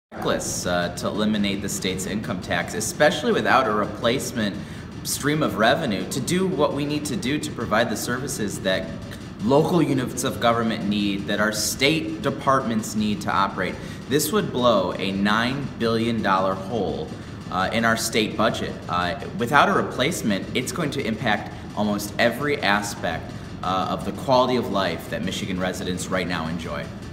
Reckless to eliminate the state's income tax, especially without a replacement stream of revenue to do what we need to do to provide the services that local units of government need, that our state departments need to operate. This would blow a $9 billion hole in our state budget. Without a replacement, it's going to impact almost every aspect of the quality of life that Michigan residents right now enjoy.